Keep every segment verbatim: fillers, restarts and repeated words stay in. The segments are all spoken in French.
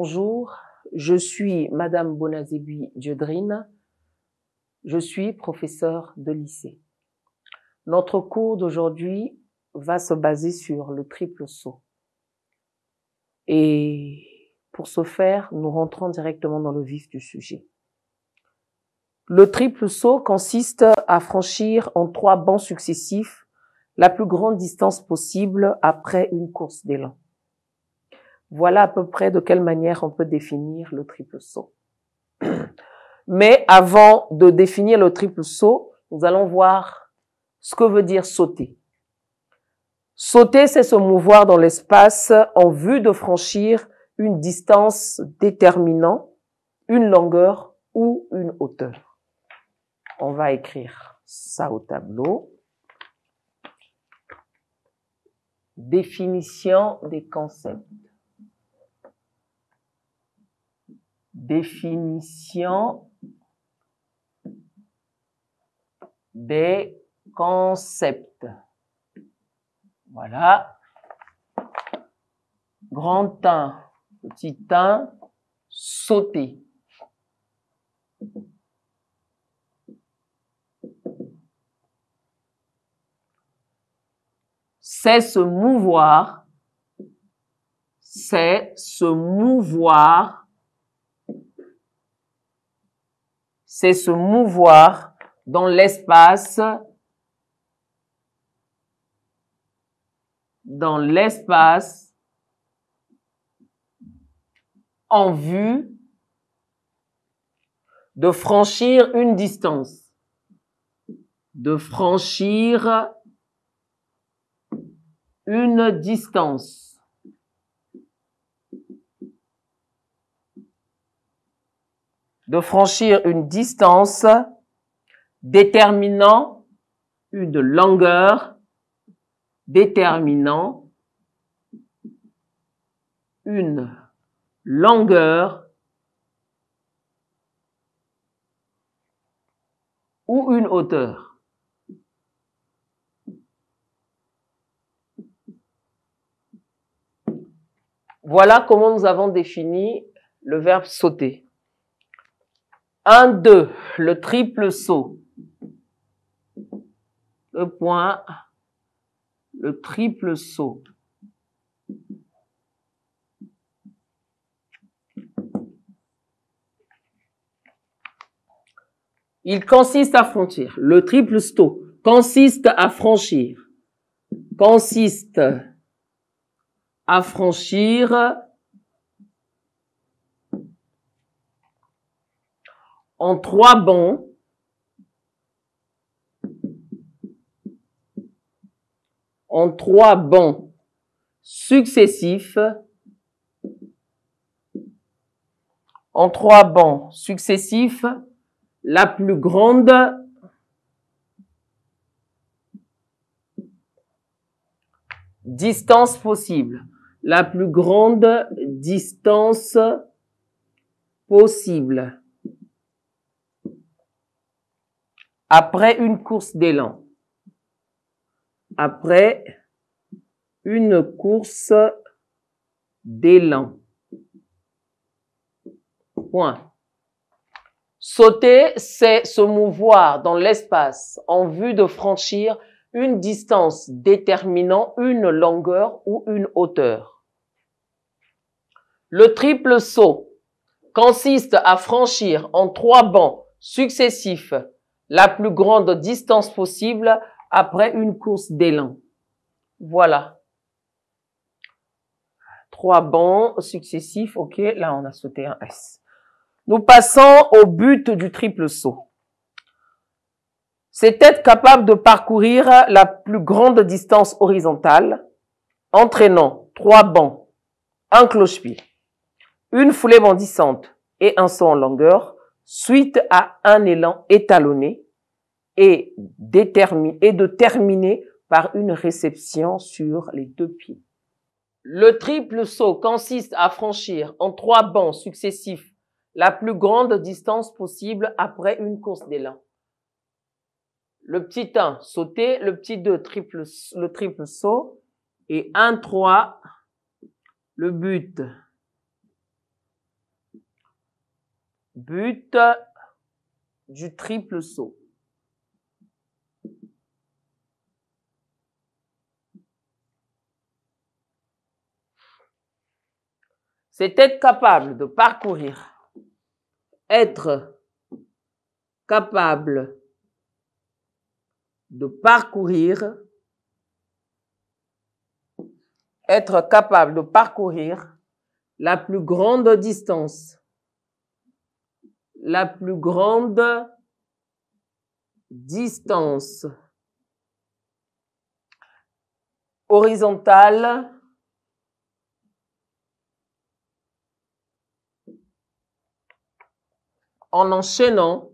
Bonjour, je suis Madame Bonazebi Dieudrine, je suis professeure de lycée. Notre cours d'aujourd'hui va se baser sur le triple saut. Et pour ce faire, nous rentrons directement dans le vif du sujet. Le triple saut consiste à franchir en trois bancs successifs la plus grande distance possible après une course d'élan. Voilà à peu près de quelle manière on peut définir le triple saut. Mais avant de définir le triple saut, nous allons voir ce que veut dire sauter. Sauter, c'est se mouvoir dans l'espace en vue de franchir une distance déterminant, une longueur ou une hauteur. On va écrire ça au tableau. Définition des concepts. Définition des concepts. Voilà. Grand un, petit un, sauter. C'est se mouvoir, c'est se mouvoir, c'est se mouvoir dans l'espace, dans l'espace en vue de franchir une distance, de franchir une distance. De franchir une distance déterminant une longueur, déterminant une longueur ou une hauteur. Voilà comment nous avons défini le verbe sauter. un, deux, le triple saut. Le point, le triple saut. Il consiste à franchir. Le triple saut consiste à franchir. Consiste à franchir en trois bonds en trois bonds successifs en trois bonds successifs la plus grande distance possible la plus grande distance possible après une course d'élan. Après une course d'élan. Point. Sauter, c'est se mouvoir dans l'espace en vue de franchir une distance déterminant une longueur ou une hauteur. Le triple saut consiste à franchir en trois bancs successifs la plus grande distance possible après une course d'élan. Voilà. Trois bancs successifs. OK, là, on a sauté un S. Nous passons au but du triple saut. C'est être capable de parcourir la plus grande distance horizontale, entraînant trois bancs, un cloche-pied, une foulée bondissante et un saut en longueur, suite à un élan étalonné et, déterminé, et de terminer par une réception sur les deux pieds. Le triple saut consiste à franchir en trois bancs successifs la plus grande distance possible après une course d'élan. Le petit un, sauter, le petit deux, triple, le triple saut, et un, trois, le but But du triple saut. C'est être capable de parcourir, être capable de parcourir, être capable de parcourir la plus grande distance, la plus grande distance horizontale en enchaînant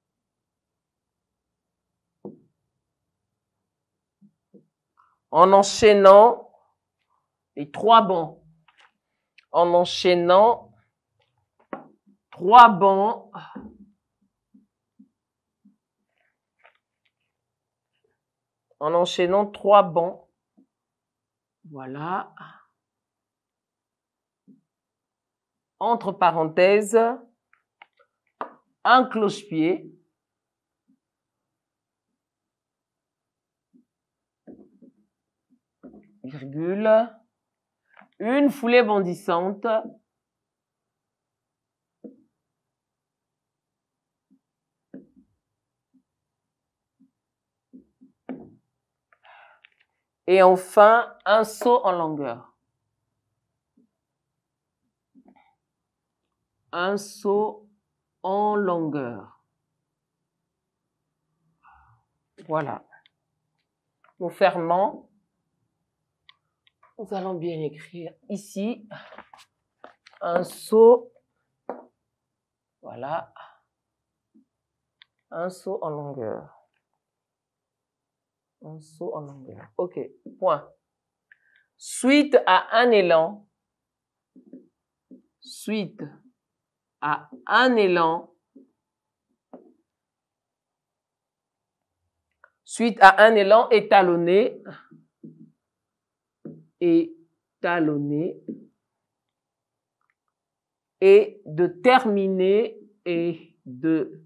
en enchaînant les trois bancs, en enchaînant trois bancs en enchaînant trois bancs, voilà, entre parenthèses, un cloche-pied, virgule, une foulée bondissante, et enfin un saut en longueur. Un saut en longueur. Voilà. Nous fermons. Nous allons bien écrire ici un saut. Voilà. Un saut en longueur. Un saut en longueur. OK. Point. Suite à un élan. Suite à un élan. Suite à un élan étalonné. Étalonné. Et de terminer et de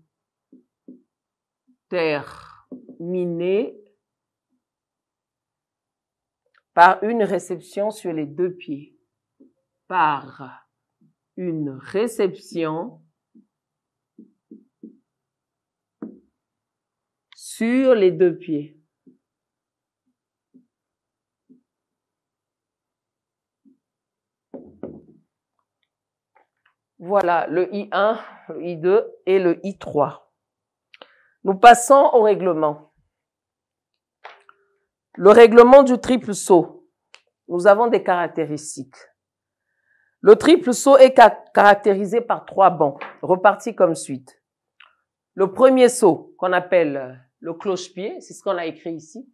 terminer par une réception sur les deux pieds. Par une réception sur les deux pieds. Voilà le I un, le I deux et le I trois. Nous passons au règlement. Le règlement du triple saut. Nous avons des caractéristiques. Le triple saut est caractérisé par trois bancs, repartis comme suite. Le premier saut, qu'on appelle le cloche-pied, c'est ce qu'on a écrit ici.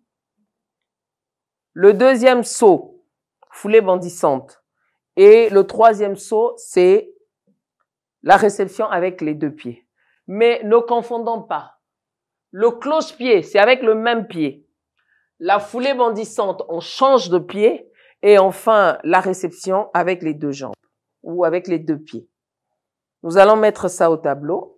Le deuxième saut, foulée bondissante. Et le troisième saut, c'est la réception avec les deux pieds. Mais ne confondons pas. Le cloche-pied, c'est avec le même pied. La foulée bondissante, on change de pied. Et enfin, la réception avec les deux jambes ou avec les deux pieds. Nous allons mettre ça au tableau.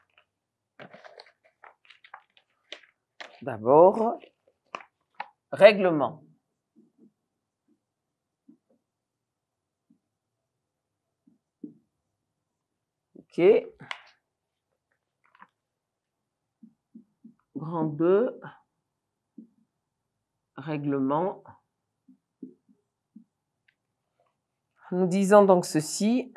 D'abord, règlement. OK. Grand deux. Règlement. Nous disons donc ceci.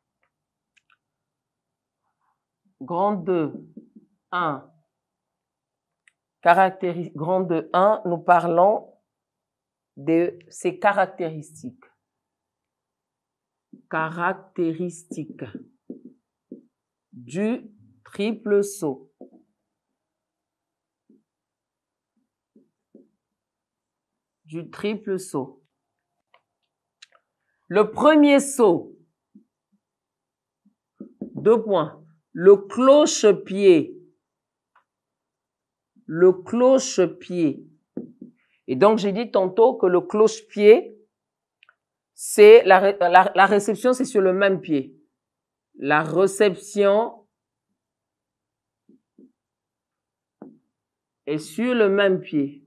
Grand deux, un. Caractéri- Grand deux, un, nous parlons de ses caractéristiques. Caractéristiques du triple saut. Du triple saut. Le premier saut, deux points, le cloche-pied, le cloche-pied. Et donc, j'ai dit tantôt que le cloche-pied, c'est la, la, la réception, c'est sur le même pied. La réception et sur le même pied.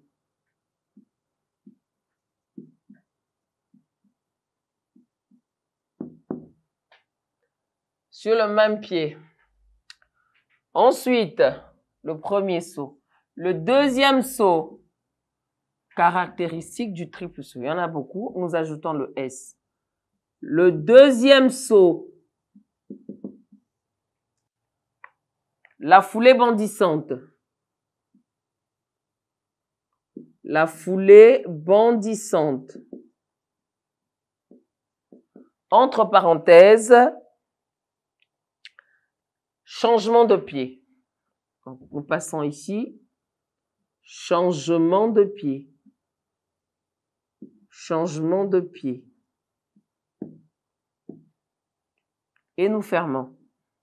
Sur le même pied. Ensuite, le premier saut. Le deuxième saut, caractéristique du triple saut. Il y en a beaucoup. Nous ajoutons le S. Le deuxième saut, la foulée bondissante. La foulée bondissante. Entre parenthèses, changement de pied. Donc, nous passons ici. Changement de pied. Changement de pied. Et nous fermons.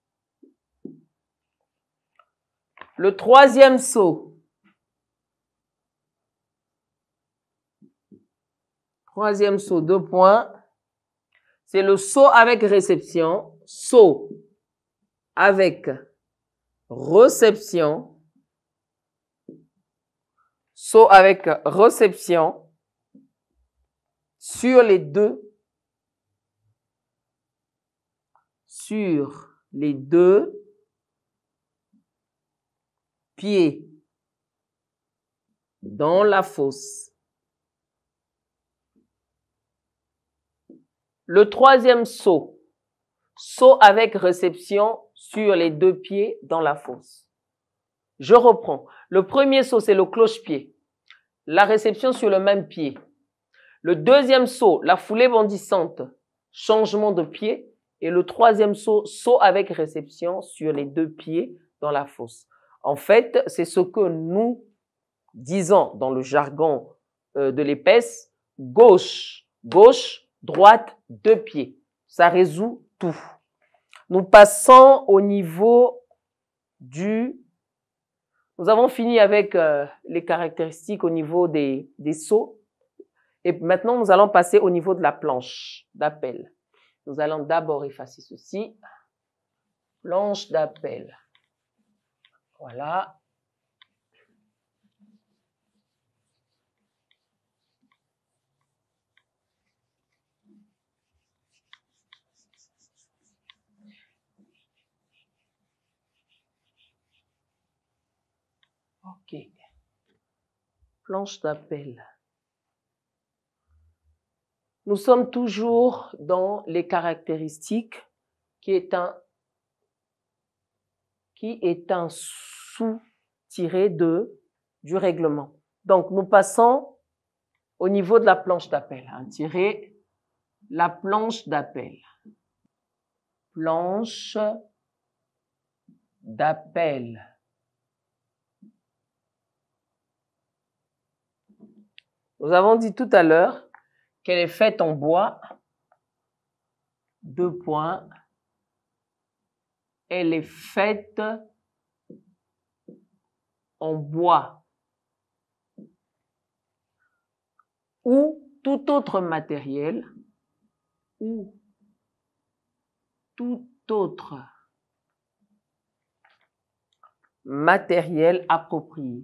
Le troisième saut. Troisième saut, deux points. C'est le saut avec réception. Saut avec réception. Saut avec réception sur les deux. Sur les deux pieds dans la fosse. Le troisième saut, saut avec réception sur les deux pieds dans la fosse. Je reprends. Le premier saut, c'est le cloche-pied. La réception sur le même pied. Le deuxième saut, la foulée bondissante, changement de pied. Et le troisième saut, saut avec réception sur les deux pieds dans la fosse. En fait, c'est ce que nous disons dans le jargon euh, de l'épaisse, gauche, gauche, droite, deux pieds. Ça résout tout. Nous passons au niveau du... Nous avons fini avec euh, les caractéristiques au niveau des, des sauts. Et maintenant, nous allons passer au niveau de la planche d'appel. Nous allons d'abord effacer ceci. Planche d'appel. Voilà. Ok. Planche d'appel. Nous sommes toujours dans les caractéristiques qui est un, qui est un sous-tiré de, du règlement. Donc, nous passons au niveau de la planche d'appel. Un tiré, la planche d'appel. Planche d'appel. Nous avons dit tout à l'heure qu'elle est faite en bois. Deux points. Elle est faite en bois ou tout autre matériel ou tout autre matériel approprié.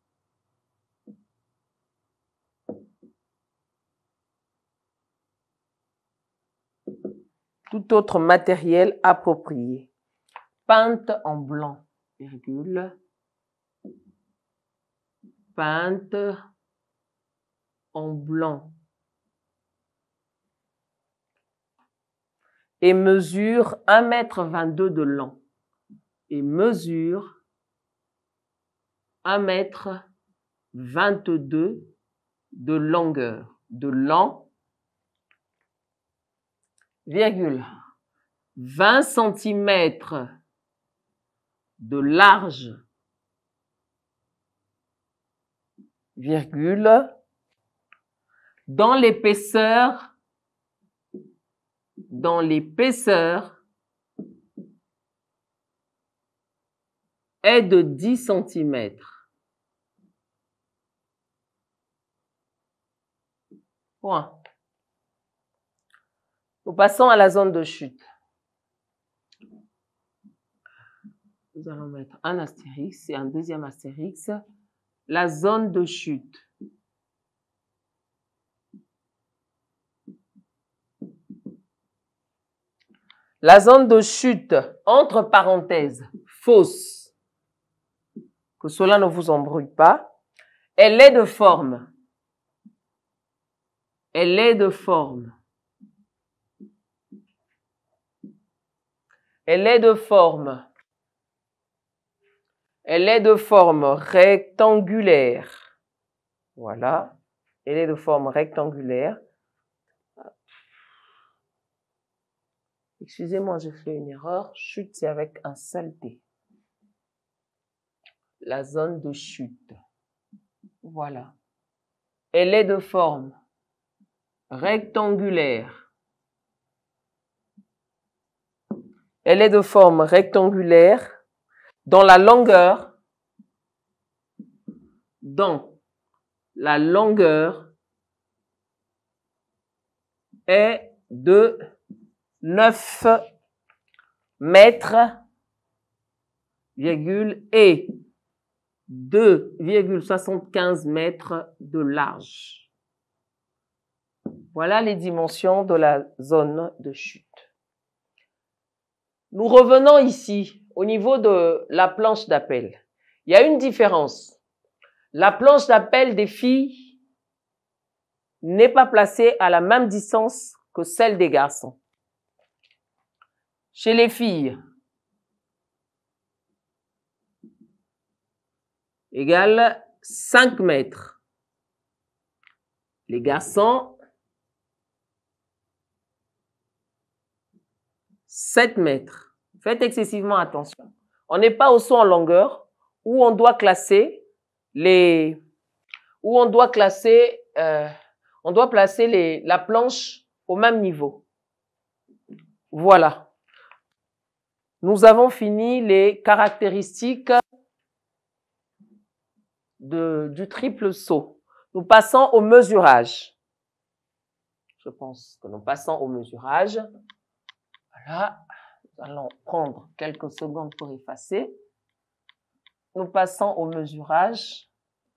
Tout autre matériel approprié. Peinte en blanc, virgule. Peinte en blanc. Et mesure un mètre vingt-deux de long. Et mesure un mètre vingt-deux de longueur. De long, virgule. vingt centimètres de large, virgule, dans l'épaisseur, dans l'épaisseur est de dix centimètres. Point. Nous passons à la zone de chute. Nous allons mettre un astérix et un deuxième astérix. la zone de chute. La zone de chute, entre parenthèses, fausse, que cela ne vous embrouille pas, elle est de forme. Elle est de forme. Elle est de forme. Elle est de forme rectangulaire. Voilà. Elle est de forme rectangulaire. Excusez-moi, j'ai fait une erreur. Chute, c'est avec un seul T. La zone de chute. Voilà. Elle est de forme rectangulaire. Elle est de forme rectangulaire dont la longueur, dont la longueur est de neuf mètres et deux virgule soixante-quinze mètres de large. Voilà les dimensions de la zone de chute. Nous revenons ici au niveau de la planche d'appel. Il y a une différence. La planche d'appel des filles n'est pas placée à la même distance que celle des garçons. Chez les filles, égale cinq mètres. Les garçons, sept mètres. Faites excessivement attention. On n'est pas au saut en longueur où on doit classer les, où on doit classer, euh, on doit placer les, la planche au même niveau. Voilà. Nous avons fini les caractéristiques de, du triple saut. Nous passons au mesurage. Je pense que nous passons au mesurage. Voilà. Nous allons prendre quelques secondes pour effacer. Nous passons au mesurage.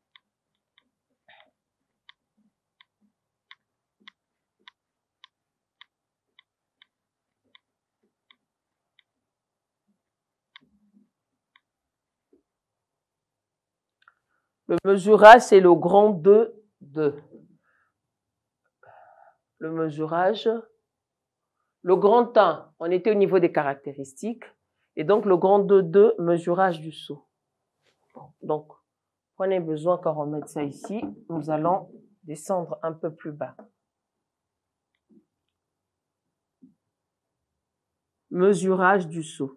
Le mesurage, c'est le grand deux, deux. Le mesurage, le grand un, on était au niveau des caractéristiques, et donc le grand deux, deux, mesurage du saut. Bon, donc, prenez besoin quand on met ça ici, nous allons descendre un peu plus bas. Mesurage du saut.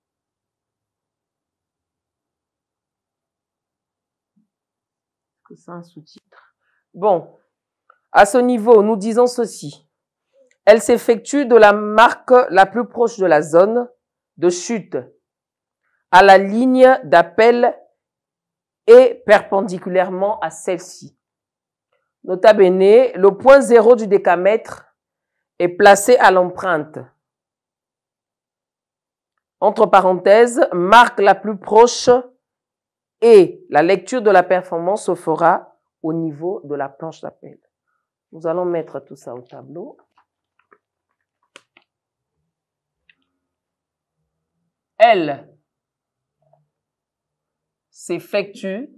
Que c'est un sous-titre. Bon, à ce niveau, nous disons ceci. Elle s'effectue de la marque la plus proche de la zone de chute à la ligne d'appel et perpendiculairement à celle-ci. Nota bene, le point zéro du décamètre est placé à l'empreinte. Entre parenthèses, marque la plus proche et la lecture de la performance se fera au niveau de la planche d'appel. Nous allons mettre tout ça au tableau. Elle s'effectue,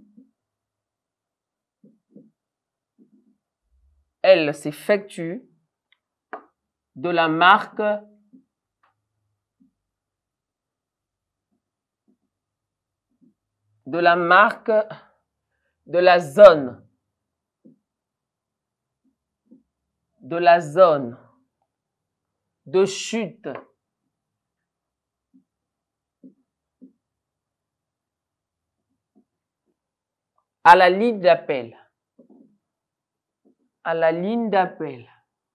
elle s'effectue de la marque de la marque de la zone de la zone de chute à la ligne d'appel, à la ligne d'appel.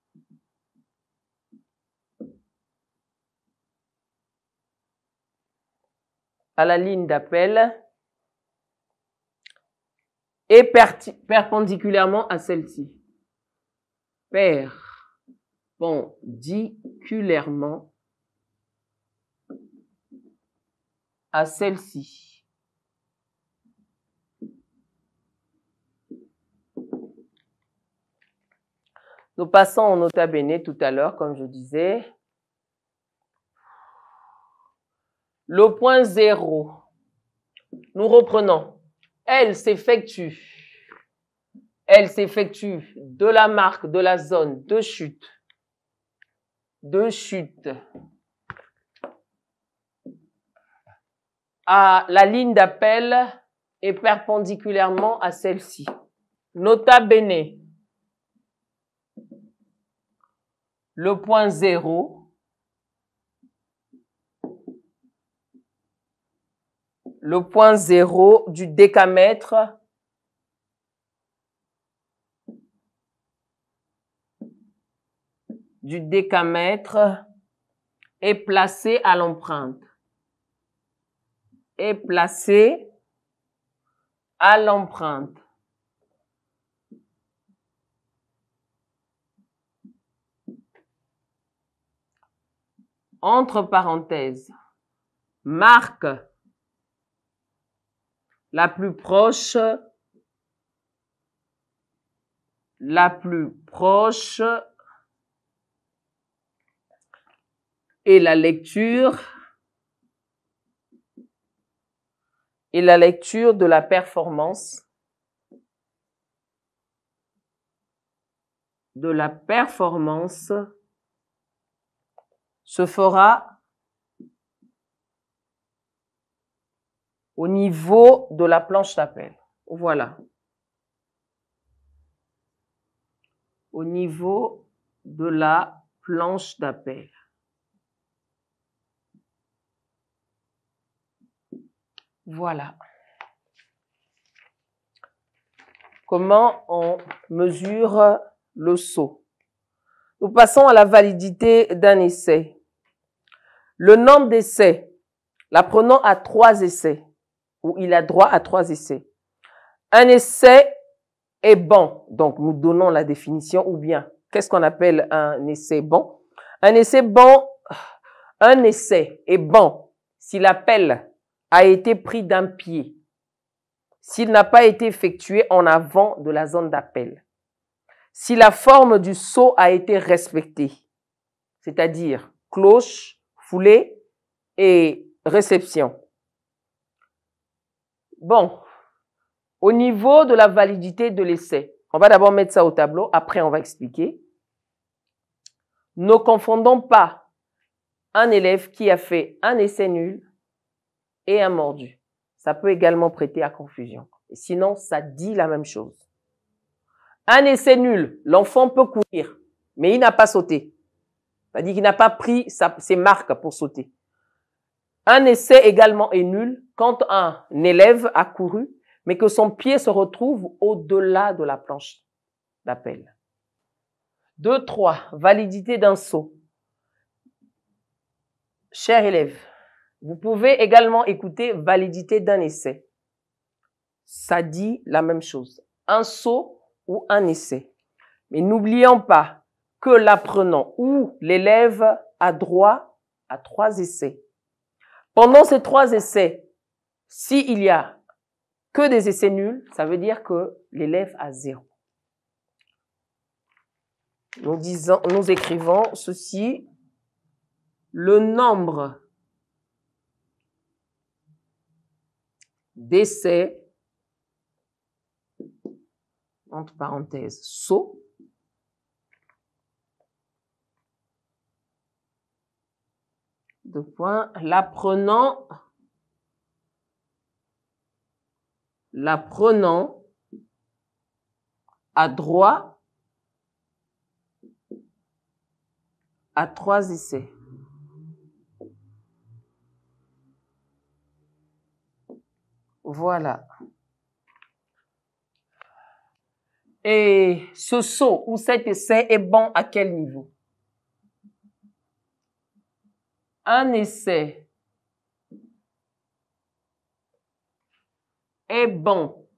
À la ligne d'appel et perpendiculairement à celle-ci. Perpendiculairement à celle-ci. Nous passons au nota bene tout à l'heure, comme je disais. Le point zéro. Nous reprenons. Elle s'effectue. Elle s'effectue de la marque, de la zone de chute. De chute. À la ligne d'appel et perpendiculairement à celle-ci. Nota bene. Le point zéro. Le point zéro du décamètre du décamètre est placé à l'empreinte. Est placé à l'empreinte. Entre parenthèses, marque la plus proche, la plus proche et la lecture et la lecture de la performance de la performance se fera au niveau de la planche d'appel. Voilà. Au niveau de la planche d'appel. Voilà. Comment on mesure le saut? Nous passons à la validité d'un essai. Le nombre d'essais, l'apprenant a trois essais, ou il a droit à trois essais. Un essai est bon, donc nous donnons la définition, ou bien, qu'est-ce qu'on appelle un essai bon? Un essai bon, un essai est bon si l'appel a été pris d'un pied, s'il n'a pas été effectué en avant de la zone d'appel, si la forme du saut a été respectée, c'est-à-dire cloche, foulée et réception. Bon, au niveau de la validité de l'essai, on va d'abord mettre ça au tableau, après on va expliquer. Ne confondons pas un élève qui a fait un essai nul et un mordu. Ça peut également prêter à confusion. Et sinon, ça dit la même chose. Un essai nul, l'enfant peut courir, mais il n'a pas sauté. C'est-à-dire qu'il n'a pas pris sa, ses marques pour sauter. Un essai également est nul quand un élève a couru, mais que son pied se retrouve au-delà de la planche d'appel. Deux, trois, validité d'un saut. Cher élève, vous pouvez également écouter validité d'un essai. Ça dit la même chose. Un saut ou un essai. Mais n'oublions pas que l'apprenant ou l'élève a droit à trois essais. Pendant ces trois essais, s'il y a que des essais nuls, ça veut dire que l'élève a zéro. Nous disons, nous écrivons ceci. Le nombre d'essais, entre parenthèses, saut, deux points, l'apprenant, l'apprenant a droit à trois essais. Voilà. Et ce saut ou cet essai est bon à quel niveau? Un essai est bon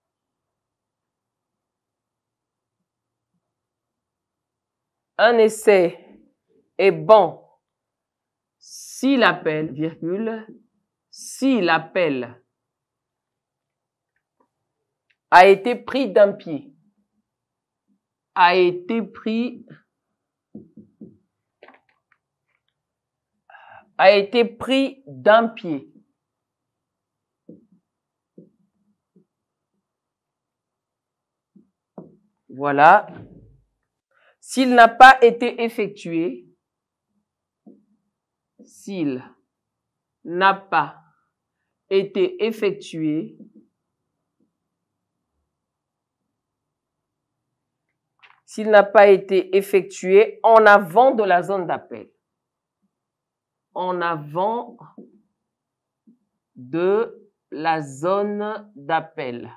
un essai est bon si l'appel, virgule, si l'appel a été pris d'un pied. a été pris a été pris d'un pied. Voilà. S'il n'a pas été effectué, s'il n'a pas été effectué, s'il n'a pas été effectué en avant de la zone d'appel, en avant de la zone d'appel.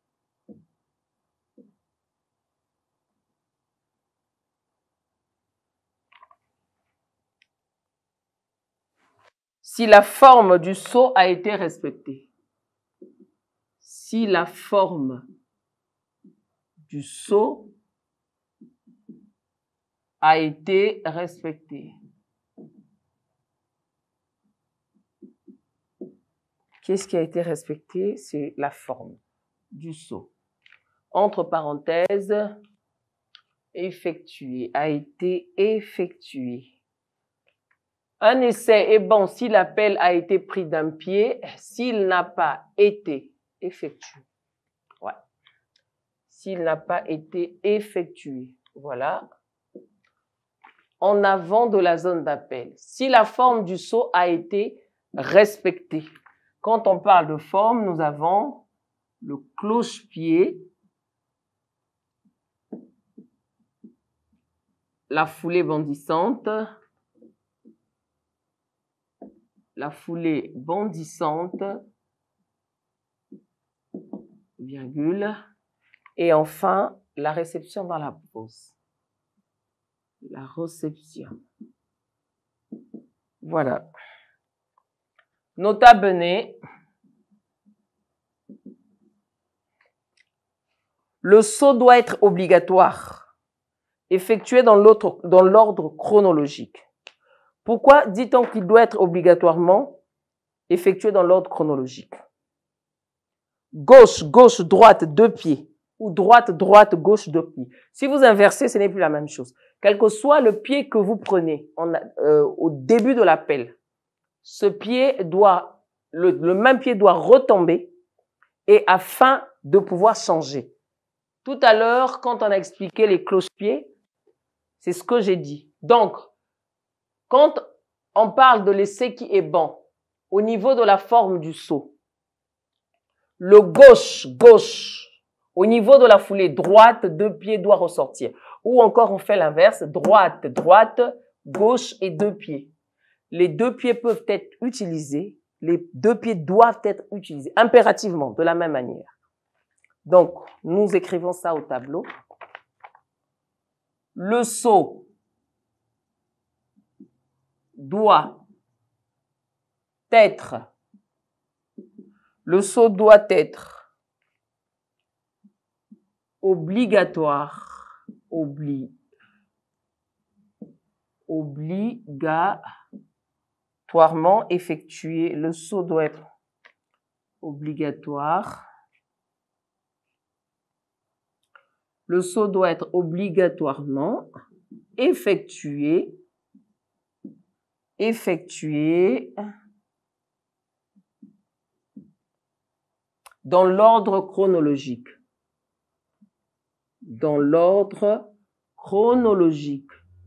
Si la forme du sceau a été respectée. Si la forme du sceau a été respectée. Qu'est-ce qui a été respecté? C'est la forme du sceau. Entre parenthèses, effectué, a été effectué. Un essai est bon si l'appel a été pris d'un pied, s'il n'a pas été effectué. Ouais. S'il n'a pas été effectué. Voilà. En avant de la zone d'appel. Si la forme du sceau a été respectée. Quand on parle de forme, nous avons le cloche-pied, la foulée bondissante, la foulée bondissante, virgule, et enfin la réception dans la pause. La réception. Voilà. Nota bene. Le saut doit être obligatoire, effectué dans l'autre, dans l'ordre chronologique. Pourquoi dit-on qu'il doit être obligatoirement effectué dans l'ordre chronologique? Gauche, gauche, droite, deux pieds. Ou droite, droite, gauche, deux pieds. Si vous inversez, ce n'est plus la même chose. Quel que soit le pied que vous prenez en, euh, au début de l'appel, ce pied doit, le, le même pied doit retomber et afin de pouvoir changer. Tout à l'heure, quand on a expliqué les cloche-pieds, c'est ce que j'ai dit. Donc, quand on parle de l'essai qui est bon, au niveau de la forme du saut, le gauche, gauche, au niveau de la foulée droite, deux pieds doit ressortir. Ou encore, on fait l'inverse, droite, droite, gauche et deux pieds. Les deux pieds peuvent être utilisés, les deux pieds doivent être utilisés, impérativement, de la même manière. Donc, nous écrivons ça au tableau. Le saut doit être, le saut doit être obligatoire, obli, obligatoirement effectué. Le saut doit être obligatoire. Le saut doit être obligatoirement effectué, effectué dans l'ordre chronologique. Dans l'ordre chronologique.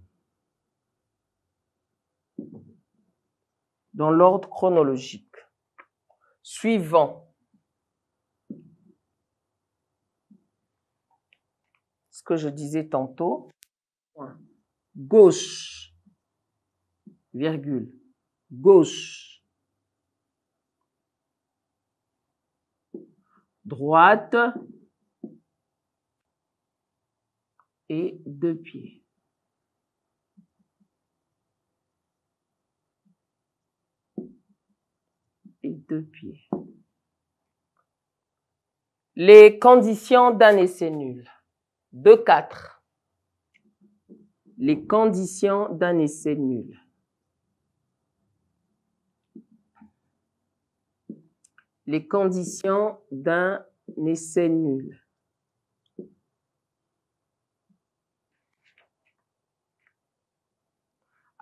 Dans l'ordre chronologique. Suivant. Ce que je disais tantôt. Gauche, virgule, gauche, droite et deux pieds. Et deux pieds. Les conditions d'un essai nul. deux quatre. Les conditions d'un essai nul. Les conditions d'un essai nul.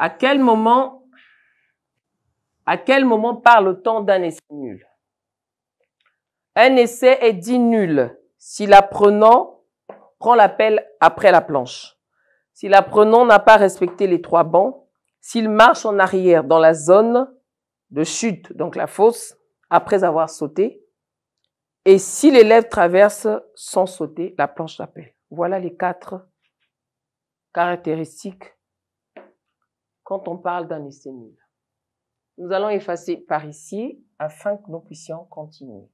À quel moment, à quel moment parle-t-on d'un essai nul? Un essai est dit nul si l'apprenant prend l'appel après la planche, si l'apprenant n'a pas respecté les trois bancs, s'il marche en arrière dans la zone de chute, donc la fosse, après avoir sauté, et si l'élève traverse sans sauter la planche d'appel. Voilà les quatre caractéristiques quand on parle d'un essai nul. Nous allons effacer par ici afin que nous puissions continuer.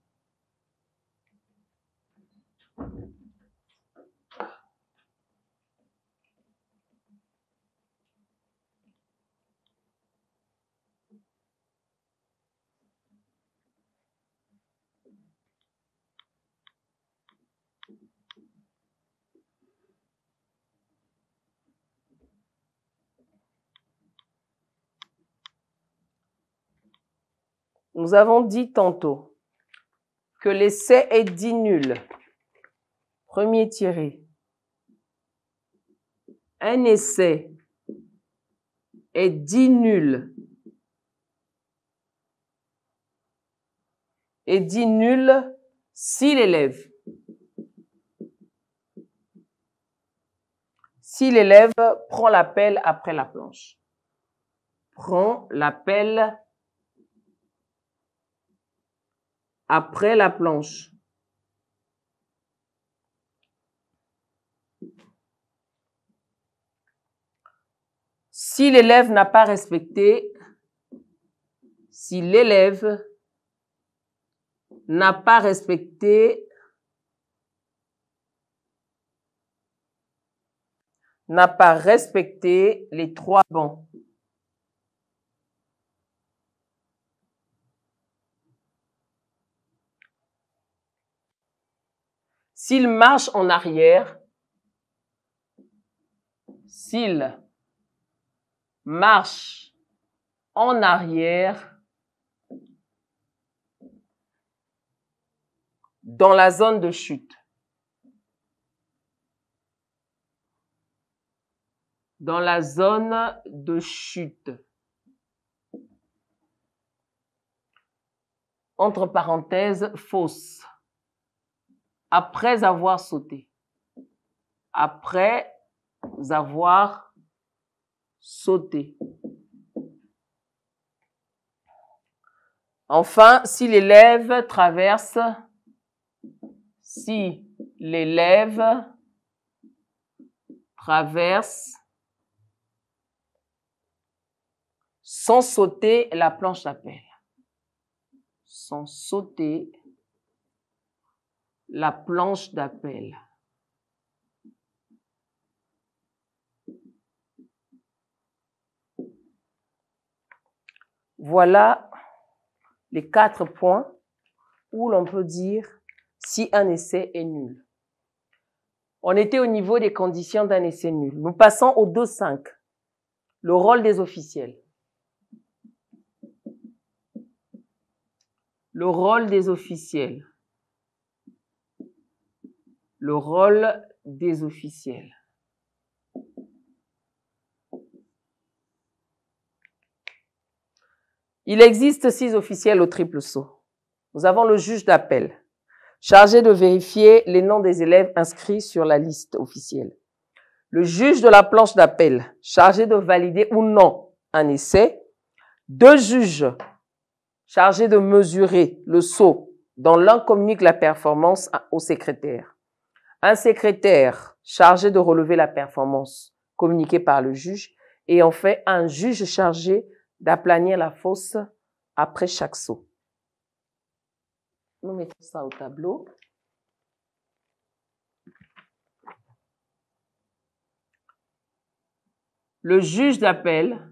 Nous avons dit tantôt que l'essai est dit nul. Premier tiré. Un essai est dit nul. Est dit nul si l'élève. Si l'élève prend l'appel après la planche. Prend l'appel après la planche. Si l'élève n'a pas respecté, si l'élève n'a pas respecté, n'a pas respecté les trois bancs. S'il marche en arrière, s'il marche en arrière dans la zone de chute, dans la zone de chute, entre parenthèses, fosse, après avoir sauté, après avoir sauté. Enfin, si l'élève traverse, si l'élève traverse sans sauter la planche d'appel, sans sauter la planche d'appel. Voilà les quatre points où l'on peut dire si un essai est nul. On était au niveau des conditions d'un essai nul. Nous passons au deux cinq, le rôle des officiels. Le rôle des officiels. Le rôle des officiels. Il existe six officiels au triple saut. Nous avons le juge d'appel, chargé de vérifier les noms des élèves inscrits sur la liste officielle. Le juge de la planche d'appel, chargé de valider ou non un essai. Deux juges chargés de mesurer le saut, dont l'un communique la performance au secrétaire. Un secrétaire chargé de relever la performance communiquée par le juge. Et enfin, un juge chargé d'aplanir la fosse après chaque saut. Nous mettons ça au tableau. Le juge d'appel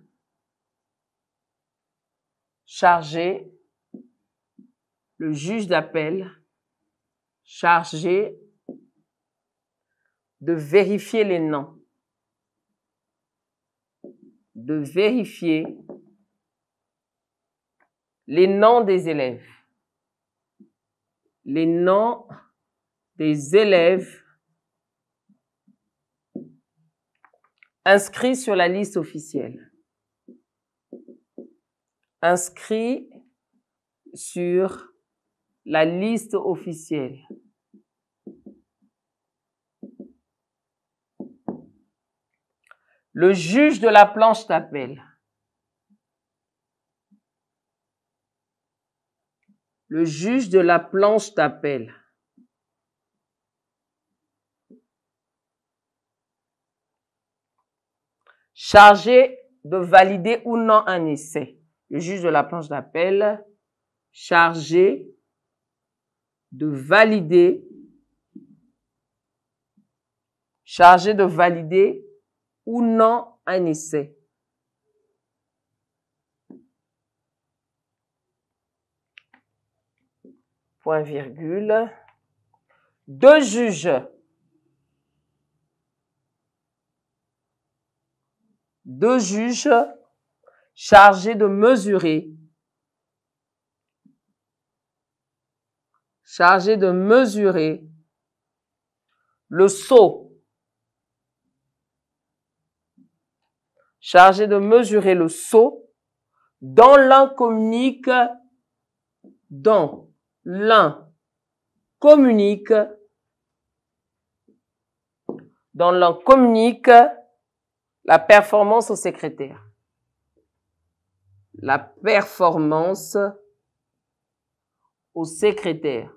chargé, le juge d'appel chargé de vérifier les noms, de vérifier les noms des élèves, les noms des élèves inscrits sur la liste officielle. inscrit sur la liste officielle. Le juge de la planche d'appel. Le juge de la planche d'appel. Chargé de valider ou non un essai. Le juge de la planche d'appel, chargé de valider, chargé de valider ou non un essai. Point virgule. Deux juges. Deux juges chargés de mesurer, chargés de mesurer le saut, chargés de mesurer le saut dont l'un communique, dont l'un communique, dont l'un communique la performance au secrétaire. La performance au secrétaire.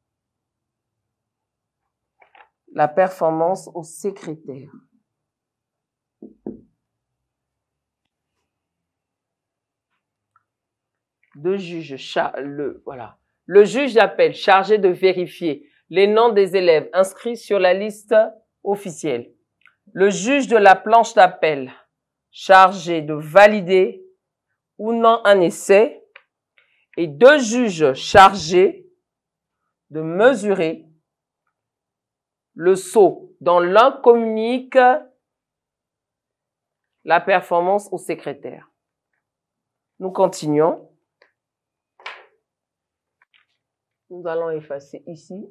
La performance au secrétaire. Deux juges, le, voilà. Le juge d'appel chargé de vérifier les noms des élèves inscrits sur la liste officielle. Le juge de la planche d'appel chargé de valider ou non un essai et deux juges chargés de mesurer le saut dont l'un communique la performance au secrétaire. Nous continuons. Nous allons effacer ici.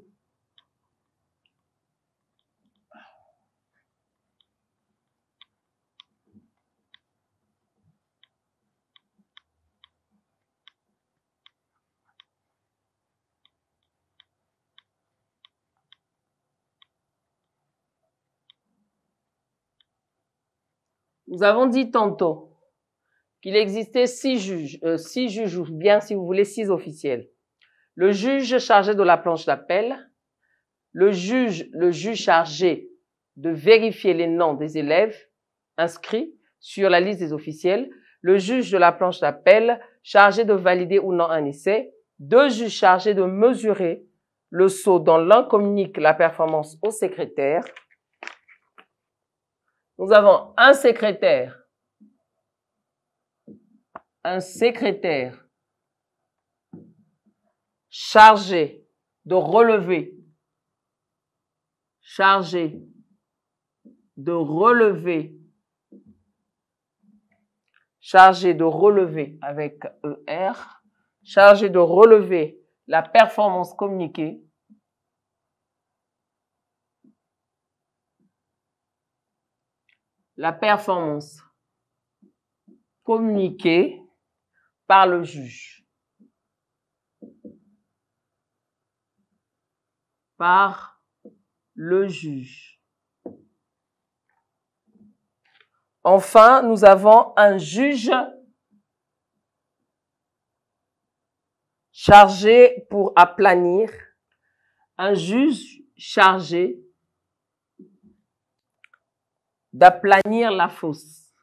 Nous avons dit tantôt qu'il existait six juges, euh, six juges ou bien, si vous voulez, six officiels. Le juge chargé de la planche d'appel, le juge, le juge chargé de vérifier les noms des élèves inscrits sur la liste des officiels, le juge de la planche d'appel chargé de valider ou non un essai, deux juges chargés de mesurer le saut dont l'un communique la performance au secrétaire. Nous avons un secrétaire, un secrétaire chargé de relever, chargé de relever, chargé de relever avec E R, chargé de relever la performance communiquée, la performance communiquée par le juge. Par le juge. Enfin, nous avons un juge chargé pour aplanir, un juge chargé d'aplanir la fosse.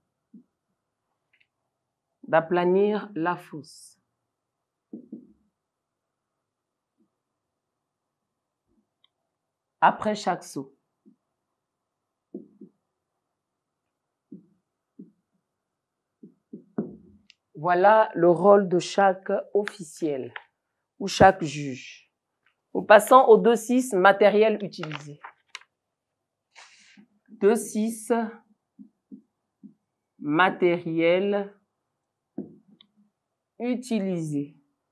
D'aplanir la fosse. Après chaque saut. Voilà le rôle de chaque officiel ou chaque juge. Nous passons au deux six matériel utilisé. deux six matériel utilisé.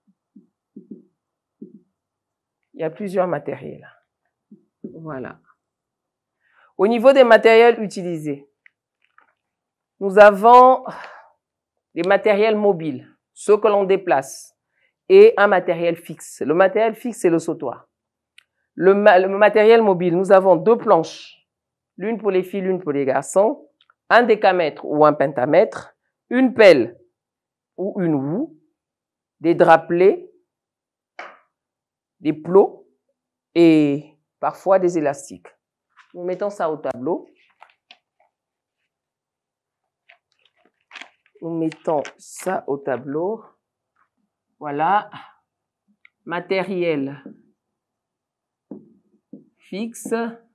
Il y a plusieurs matériels. Voilà. Au niveau des matériels utilisés, nous avons les matériels mobiles. ce que l'on déplace, et un matériel fixe. Le matériel fixe, c'est le sautoir. Le, ma le matériel mobile, nous avons deux planches, l'une pour les filles, l'une pour les garçons, un décamètre ou un pentamètre, une pelle ou une houe, des drapelets, des plots et parfois des élastiques. Nous mettons ça au tableau. Nous mettons ça au tableau. Voilà. Matériel fixe.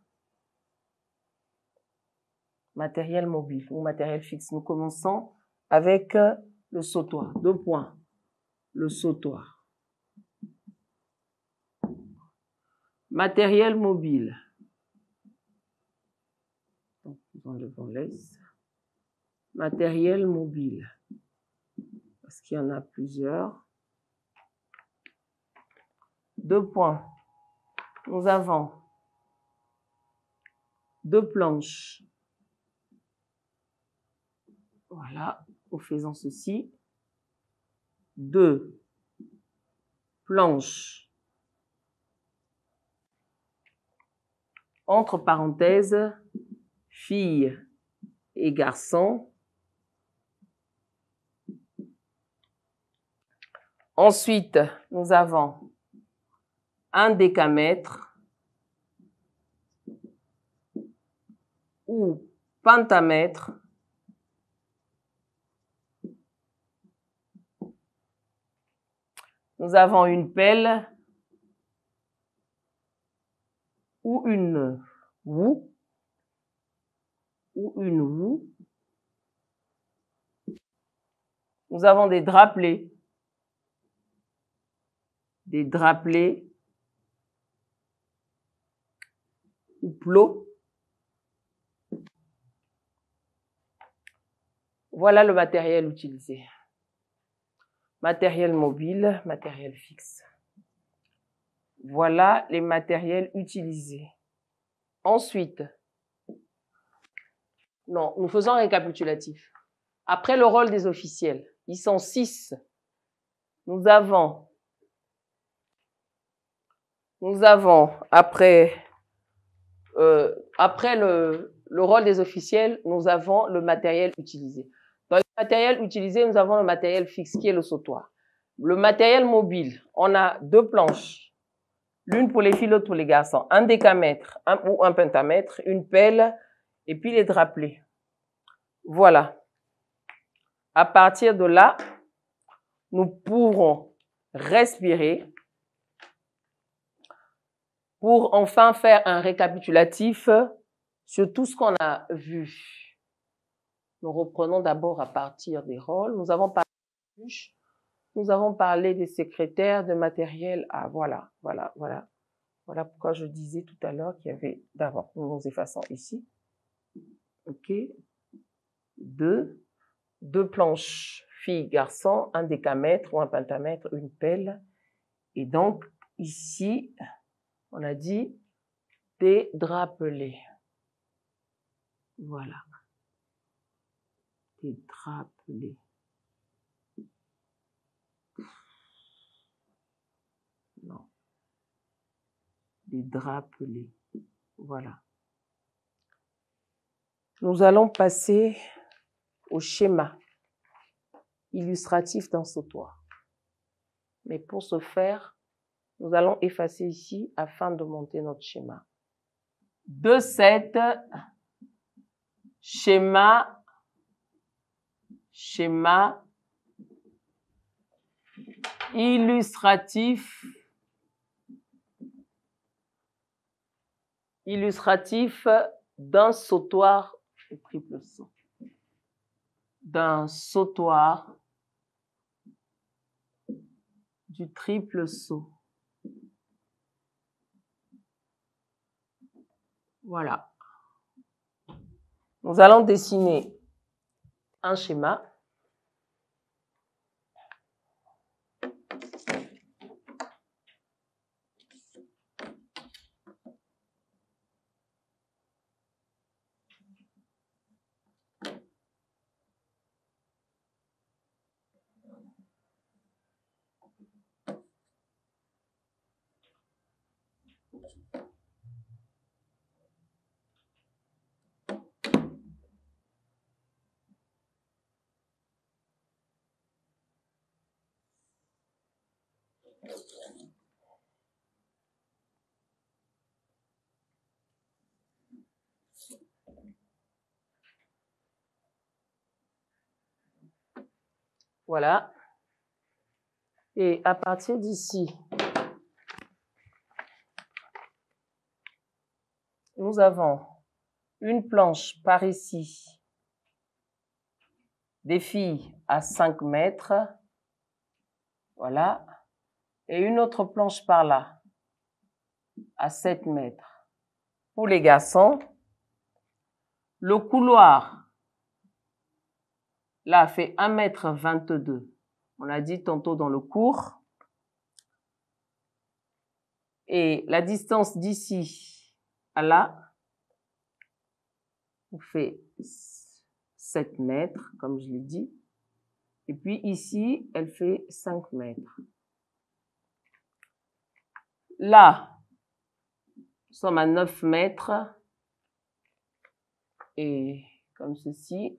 Matériel mobile ou matériel fixe. Nous commençons avec le sautoir. Deux points. Le sautoir. Matériel mobile. Donc, nous enlevons laisse. Matériel mobile. Parce qu'il y en a plusieurs. Deux points. Nous avons deux planches. Voilà, nous faisons ceci. Deux planches. Entre parenthèses, filles et garçons. Ensuite, nous avons un décamètre ou pentamètre. Nous avons une pelle ou une houe ou une houe. Nous avons des drapelets, des drapelets ou plots. Voilà le matériel utilisé. Matériel mobile, matériel fixe. Voilà les matériels utilisés. Ensuite, non, nous faisons un récapitulatif. Après le rôle des officiels, ils sont six. Nous avons, nous avons après, euh, après le, le rôle des officiels, nous avons le matériel utilisé. Dans le matériel utilisé, nous avons le matériel fixe qui est le sautoir. Le matériel mobile, on a deux planches, l'une pour les filles, l'autre pour les garçons, un décamètre un, ou un pentamètre, une pelle et puis les drapelets. Voilà. À partir de là, nous pourrons respirer pour enfin faire un récapitulatif sur tout ce qu'on a vu. Nous reprenons d'abord à partir des rôles. Nous avons parlé des bûches, nous avons parlé des secrétaires, de matériel. Ah, voilà, voilà, voilà. Voilà pourquoi je disais tout à l'heure qu'il y avait d'abord, nous nous effaçons ici. OK. Deux. Deux planches, filles, garçons, un décamètre ou un pentamètre, une pelle. Et donc, ici, on a dit des drapelets. Voilà. Des drapelets. Non. Des drapelets. Voilà. Nous allons passer au schéma illustratif d'un sautoir. Mais pour ce faire, nous allons effacer ici afin de monter notre schéma. De cette schéma, schéma illustratif, illustratif d'un sautoir au triple saut. D'un sautoir du triple saut. Voilà. Nous allons dessiner un schéma. Voilà. Et à partir d'ici, nous avons une planche par ici, des filles à cinq mètres. Voilà. Et une autre planche par là, à sept mètres. Pour les garçons, le couloir, là, fait un mètre vingt-deux. On a dit tantôt dans le cours. Et la distance d'ici à là, fait sept mètres, comme je l'ai dit. Et puis ici, elle fait cinq mètres. Là, nous sommes à neuf mètres. Et comme ceci,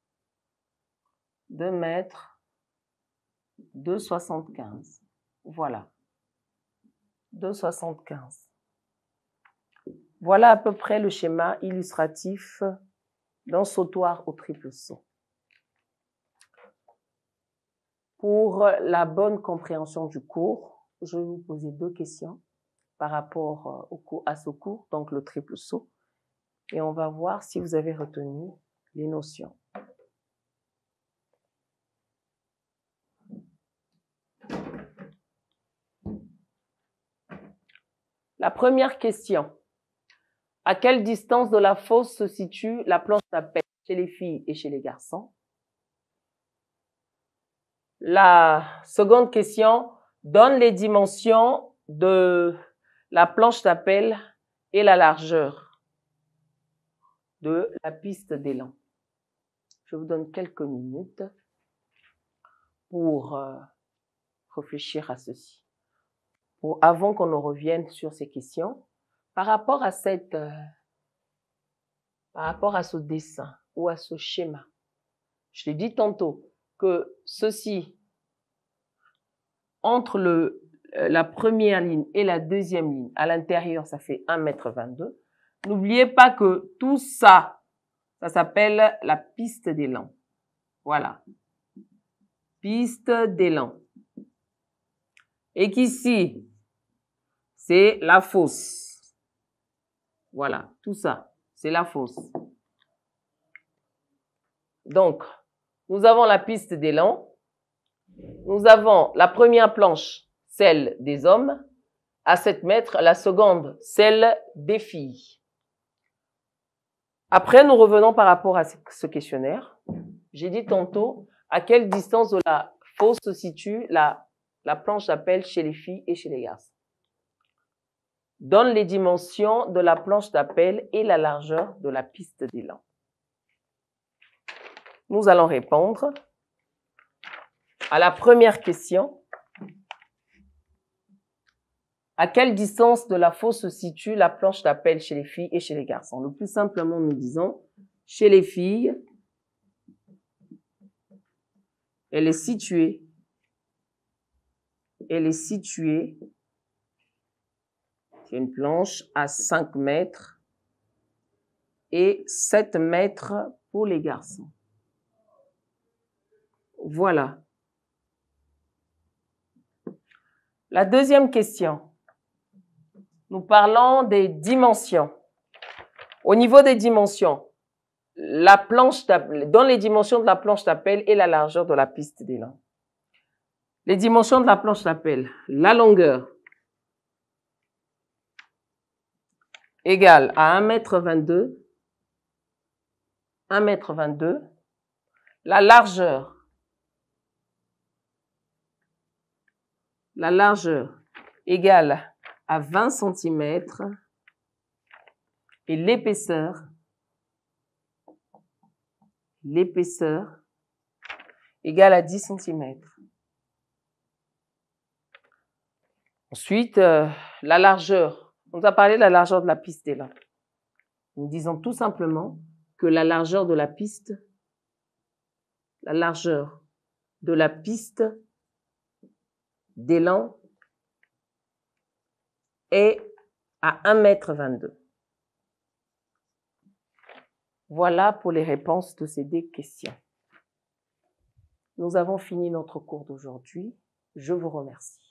deux mètres, deux virgule soixante-quinze. Voilà. deux virgule soixante-quinze. Voilà à peu près le schéma illustratif d'un sautoir au triple saut. Pour la bonne compréhension du cours, je vais vous poser deux questions par rapport au cours, à ce cours, donc le triple saut, et on va voir si vous avez retenu les notions. La première question. À quelle distance de la fosse se situe la planche d'appel chez les filles et chez les garçons? La seconde question donne les dimensions de la planche d'appel et la largeur de la piste d'élan. Je vous donne quelques minutes pour euh, réfléchir à ceci. Pour, avant qu'on ne revienne sur ces questions, par rapport à cette, euh, par rapport à ce dessin ou à ce schéma, je l'ai dit tantôt que ceci, entre le, euh, la première ligne et la deuxième ligne, à l'intérieur, ça fait un mètre vingt-deux. N'oubliez pas que tout ça, ça s'appelle la piste d'élan. Voilà. Piste d'élan. Et qu'ici, c'est la fosse. Voilà, tout ça, c'est la fosse. Donc, nous avons la piste d'élan. Nous avons la première planche, celle des hommes, à sept mètres. La seconde, celle des filles. Après, nous revenons par rapport à ce questionnaire. J'ai dit tantôt à quelle distance de la fosse se situe la, la planche d'appel chez les filles et chez les garçons. Donne les dimensions de la planche d'appel et la largeur de la piste d'élan. Nous allons répondre à la première question. À quelle distance de la fosse se situe la planche d'appel chez les filles et chez les garçons? Le plus simplement, nous disons, chez les filles, elle est située, elle est située, c'est une planche à cinq mètres et sept mètres pour les garçons. Voilà. La deuxième question. Nous parlons des dimensions. Au niveau des dimensions, la planche d'appel, dans les dimensions de la planche d'appel et la largeur de la piste d'élan. Les dimensions de la planche d'appel, la longueur égale à un mètre vingt-deux, un mètre vingt-deux, la largeur, la largeur égale à vingt centimètres et l'épaisseur, l'épaisseur égale à dix centimètres. Ensuite, euh, la largeur. On nous a parlé de la largeur de la piste d'élan. Nous disons tout simplement que la largeur de la piste, la largeur de la piste d'élan est à un mètre vingt-deux. Voilà pour les réponses de ces deux questions. Nous avons fini notre cours d'aujourd'hui. Je vous remercie.